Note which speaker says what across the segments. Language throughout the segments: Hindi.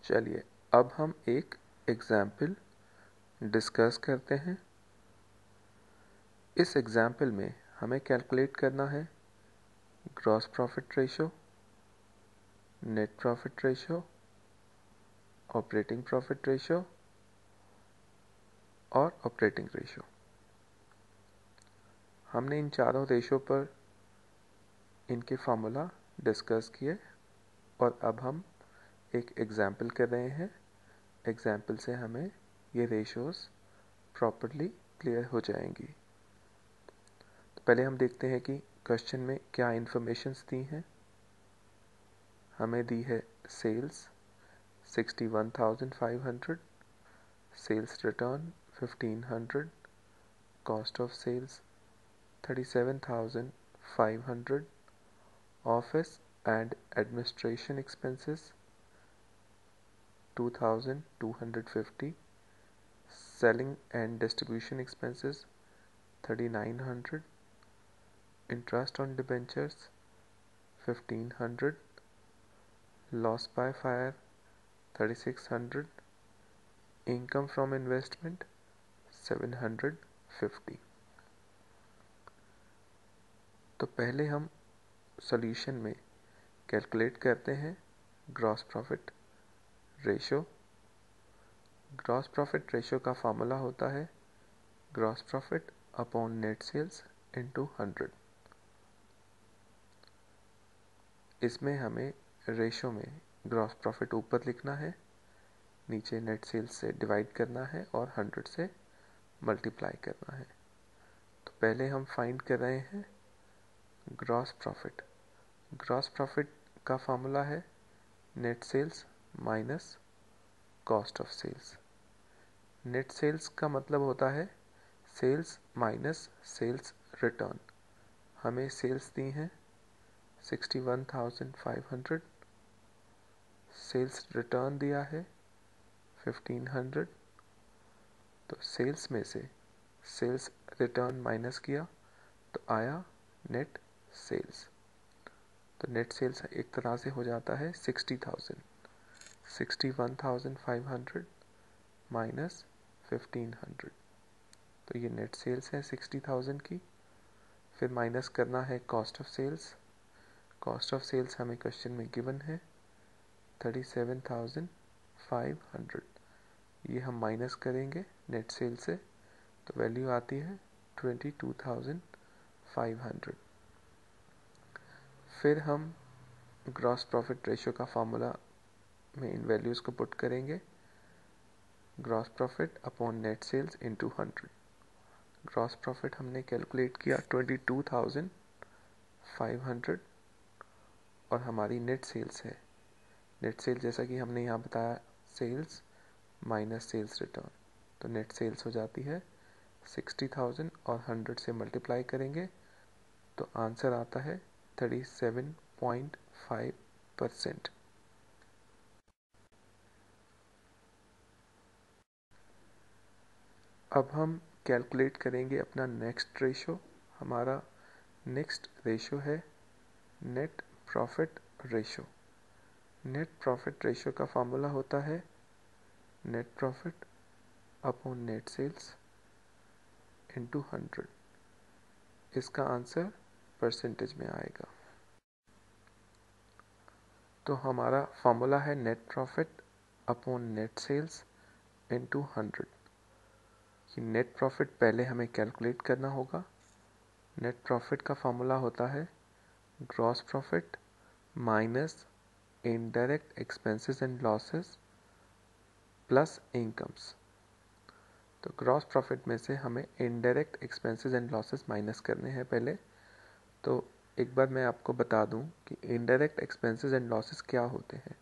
Speaker 1: चलिए अब हम एक एग्जाम्पल डिस्कस करते हैं। इस एग्जाम्पल में हमें कैलकुलेट करना है gross profit ratio, net profit ratio, operating profit ratio और ऑपरेटिंग रेशो। हमने इन चारों रेशो पर इनके फार्मूला डिस्कस किए और अब हम एक एग्जाम्पल कर रहे हैं। एग्जाम्पल से हमें ये रेशोस प्रॉपर्ली क्लियर हो जाएंगी। तो पहले हम देखते हैं कि क्वेश्चन में क्या इंफॉर्मेशंस दी हैं। हमें दी है sales 61,500, sales return 1500, cost of sales 37,500, office and administration expenses 2,250, selling and distribution expenses 3,900, interest on debentures 1,500, loss by fire 3,600, income from investment 750। तो पहले हम सॉल्यूशन में कैलकुलेट करते हैं gross profit ratio. Gross profit ratio का फार्मूला होता है gross profit upon net sales into 100। इसमें हमें रेशो में ग्रॉस प्रॉफिट ऊपर लिखना है, नीचे नेट सेल्स से डिवाइड करना है और 100 से मल्टीप्लाई करना है। तो पहले हम फाइंड कर रहे हैं ग्रॉस प्रॉफिट। ग्रॉस प्रॉफिट का फार्मूला है net sales minus cost of sales. Net sales का मतलब होता है सेल्स माइनस सेल्स रिटर्न। हमें सेल्स दी हैं 61,500, सेल्स रिटर्न दिया है 1,500। तो सेल्स में से सेल्स रिटर्न माइनस किया तो आया नेट सेल्स। तो नेट सेल्स एक तरह से हो जाता है 60,000, 61,500 माइनस 1,500। तो ये नेट सेल्स है 60,000 की। फिर माइनस करना है cost of sales. Cost of sales हमें क्वेश्चन में गिवन है 37,500। ये हम माइनस करेंगे नेट सेल से तो वैल्यू आती है 22,500। फिर हम ग्रॉस प्रॉफिट रेशो का फार्मूला में इन वैल्यूज़ को पुट करेंगे। Gross profit upon net sales into 100। Gross profit हमने कैलकुलेट किया 22,500 और हमारी नेट सेल्स है। नेट सेल जैसा कि हमने यहाँ बताया सेल्स माइनस सेल्स रिटर्न। तो नेट सेल्स हो जाती है 60,000 और 100 से मल्टीप्लाई करेंगे तो आंसर आता है 37.5%। अब हम कैलकुलेट करेंगे अपना नेक्स्ट रेशो। हमारा नेक्स्ट रेशो है net profit ratio. Net profit ratio का फार्मूला होता है net profit upon net sales into 100। इसका आंसर परसेंटेज में आएगा। तो हमारा फार्मूला है net profit upon net sales into 100। ये नेट प्रॉफिट पहले हमें कैलकुलेट करना होगा। नेट प्रॉफिट का फार्मूला होता है gross profit minus indirect expenses and losses plus incomes. तो ग्रॉस प्रॉफिट में से हमें indirect expenses and losses minus करने हैं पहले। तो एक बार मैं आपको बता दूं कि इनडायरेक्ट एक्सपेंसेस एंड लॉसेस क्या होते हैं।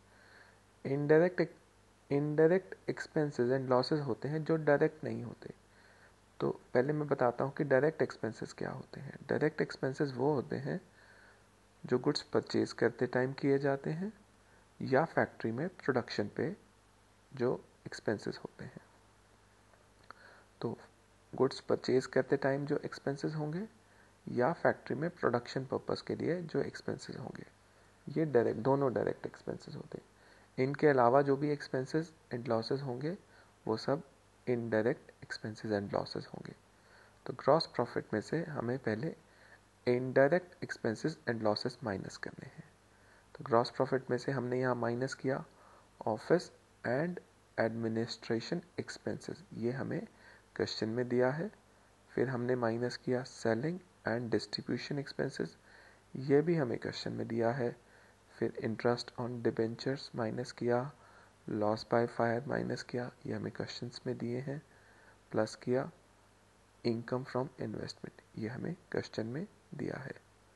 Speaker 1: इनडायरेक्ट एक्सपेंसेस एंड लॉसेस होते हैं जो डायरेक्ट नहीं होते। तो पहले मैं बताता हूँ कि डायरेक्ट एक्सपेंसेस क्या होते हैं। डायरेक्ट एक्सपेंसेस वो होते हैं जो गुड्स परचेज करते टाइम किए जाते हैं या फैक्ट्री में प्रोडक्शन पे जो एक्सपेंसेस होते हैं। तो गुड्स परचेज करते टाइम जो एक्सपेंसेस होंगे या फैक्ट्री में प्रोडक्शन पर्पस के लिए जो एक्सपेंसेस होंगे, ये डायरेक्ट दोनों डायरेक्ट एक्सपेंसेस होते हैं। इनके अलावा जो भी एक्सपेंसेस एंड लॉसेस होंगे वो सब इनडायरेक्ट एक्सपेंसेस एंड लॉसेस होंगे। तो ग्रॉस प्रॉफिट में से हमें पहले indirect expenses and losses minus करने हैं। तो ग्रॉस प्रॉफिट में से हमने यहाँ माइनस किया ऑफिस एंड एडमिनिस्ट्रेशन एक्सपेंसेस, ये हमें क्वेश्चन में दिया है। फिर हमने माइनस किया सेलिंग एंड डिस्ट्रीब्यूशन एक्सपेंसेस, ये भी हमें क्वेश्चन में दिया है। फिर इंटरेस्ट ऑन डिबेंचर्स माइनस किया, लॉस बाय फायर माइनस किया, ये हमें क्वेश्चंस में दिए हैं। प्लस किया इनकम फ्रॉम इन्वेस्टमेंट, ये हमें क्वेश्चन में दिया है।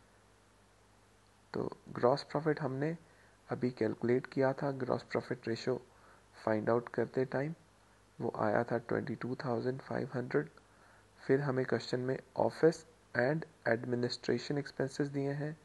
Speaker 1: तो ग्रॉस प्रॉफिट हमने अभी कैलकुलेट किया था। Gross profit ratio find out करते टाइम वो आया था 22,500। फिर हमें क्वेश्चन में ऑफिस एंड एडमिनिस्ट्रेशन एक्सपेंसेस दिए हैं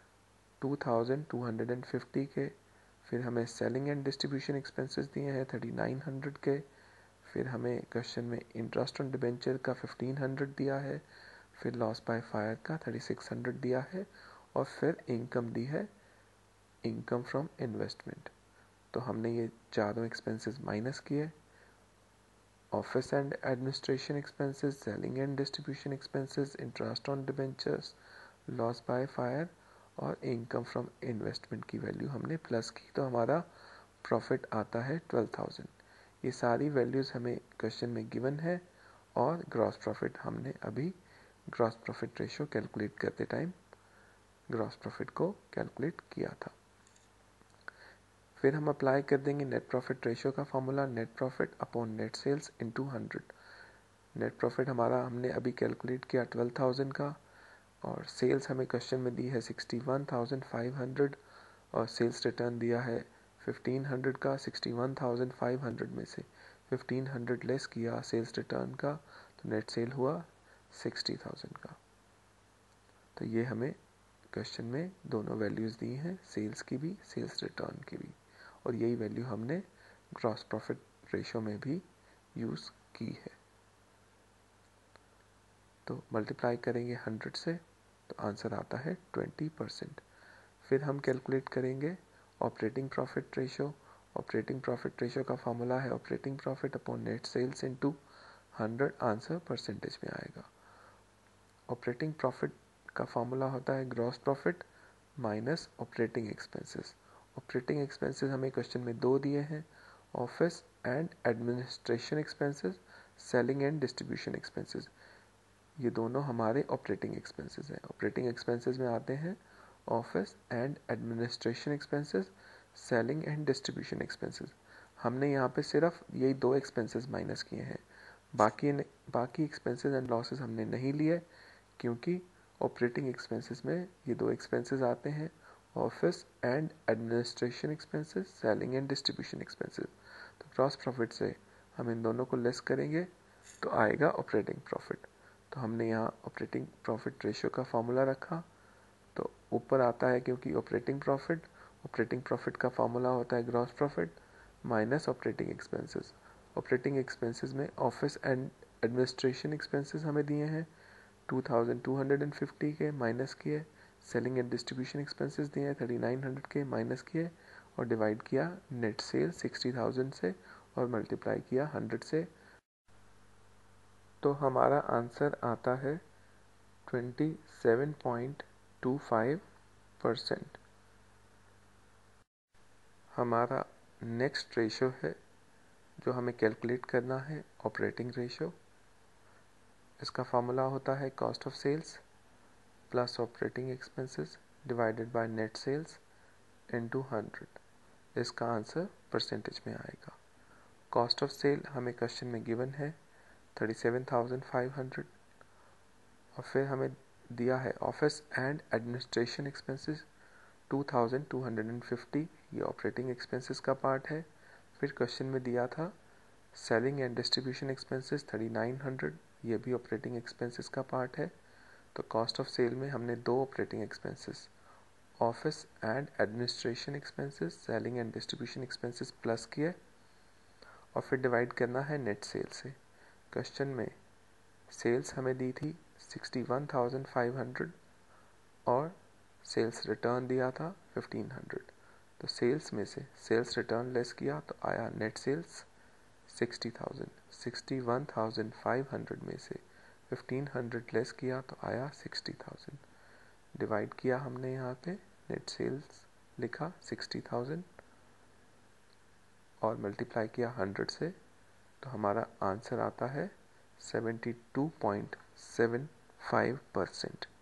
Speaker 1: 2,250 के। फिर हमें सेलिंग एंड डिस्ट्रीब्यूशन एक्सपेंसेस दिए हैं 3,900 के। फिर हमें क्वेश्चन में इंटरेस्ट ऑन डिबेंचर का 1,500 दिया है। फिर लॉस बाय फायर का 3,600 दिया है। और फिर इनकम दी है इनकम फ्रॉम इन्वेस्टमेंट। तो हमने ये चारों एक्सपेंसेस माइनस किए, office and administration expenses, selling and distribution expenses, interest on debentures, loss by fire और इनकम फ्रॉम इन्वेस्टमेंट की वैल्यू हमने प्लस की, तो हमारा प्रॉफिट आता है 12,000। ये सारी वैल्यूज़ हमें क्वेश्चन में गिवन है। और ग्रॉस प्रॉफिट हमने अभी ग्रॉस प्रॉफिट रेशो कैलकुलेट करते टाइम ग्रॉस प्रॉफिट को कैलकुलेट किया था। फिर हम अप्लाई कर देंगे नेट प्रॉफिट रेशो का formula, net profit upon net sales into 100। Net profit हमारा हमने अभी कैलकुलेट किया 12,000 का, और सेल्स हमें क्वेश्चन में दी है 61,500 और सेल्स रिटर्न दिया है 1,500 का। 61,500 में से 1,500 लेस किया सेल्स रिटर्न का, तो नेट सेल हुआ 60,000 का। तो ये हमें क्वेश्चन में दोनों वैल्यूज़ दी हैं, सेल्स की भी सेल्स रिटर्न की भी, और यही वैल्यू हमने ग्रॉस प्रॉफिट रेशो में भी यूज़ की है। तो मल्टीप्लाई करेंगे 100 से तो आंसर आता है 20%। फिर हम कैलकुलेट करेंगे operating profit ratio. Operating profit ratio का फॉर्मूला है operating profit upon net sales into 100, answer percentage में आएगा। ऑपरेटिंग प्रॉफिट का फॉर्मूला होता है gross profit minus operating expenses. Operating expenses हमें क्वेश्चन में दो दिए हैं, office and administration expenses, selling and distribution expenses. ये दोनों हमारे ऑपरेटिंग एक्सपेंसेस हैं। ऑपरेटिंग एक्सपेंसेस में आते हैं office and administration expenses, selling and distribution expenses. हमने यहाँ पे सिर्फ यही दो एक्सपेंसेस माइनस किए हैं, बाकी एक्सपेंसेस एंड लॉसेस हमने नहीं लिए, क्योंकि ऑपरेटिंग एक्सपेंसेस में ये दो एक्सपेंसेस आते हैं, office and administration expenses, selling and distribution expenses. तो ग्रॉस प्रॉफिट से हम इन दोनों को लेस करेंगे तो आएगा ऑपरेटिंग प्रॉफिट। तो हमने यहाँ ऑपरेटिंग प्रॉफिट रेशियो का फॉर्मूला रखा, तो ऊपर आता है क्योंकि ऑपरेटिंग प्रॉफिट का फॉर्मूला होता है gross profit minus operating expenses. Operating expenses में ऑफिस एंड एडमिनिस्ट्रेशन एक्सपेंसेस हमें दिए हैं 2,250 के, माइनस किए। सेलिंग एंड डिस्ट्रीब्यूशन एक्सपेंसेस दिए हैं 3,900 के, माइनस किए, और डिवाइड किया नेट सेल 60,000 से और मल्टीप्लाई किया 100 से। तो हमारा आंसर आता है 27.25%। हमारा नेक्स्ट रेशो है जो हमें कैलकुलेट करना है ऑपरेटिंग रेशो। इसका फॉर्मूला होता है cost of sales plus operating expenses divided by net sales into 100। इसका आंसर परसेंटेज में आएगा। कॉस्ट ऑफ सेल हमें क्वेश्चन में गिवन है 37,500, और फिर हमें दिया है ऑफिस एंड एडमिनिस्ट्रेशन एक्सपेंसेस 2,250, ये ऑपरेटिंग एक्सपेंसेस का पार्ट है। फिर क्वेश्चन में दिया था सेलिंग एंड डिस्ट्रीब्यूशन एक्सपेंसेस 3,900, ये भी ऑपरेटिंग एक्सपेंसेस का पार्ट है। तो कॉस्ट ऑफ सेल में हमने दो operating expenses office and administration expenses, selling and distribution expenses plus किए, और फिर डिवाइड करना है नेट सेल से। क्वेश्चन में सेल्स हमें दी थी 61,500 और सेल्स रिटर्न दिया था 1,500। तो तो सेल्स में से सेल्स रिटर्न लेस किया तो आया नेट सेल्स 60,000। 61,500 में से 1,500 लेस किया तो आया 60,000। डिवाइड किया हमने यहाँ पे, नेट सेल्स लिखा 60,000 और मल्टीप्लाई किया 100 से, तो हमारा आंसर आता है 72.75%।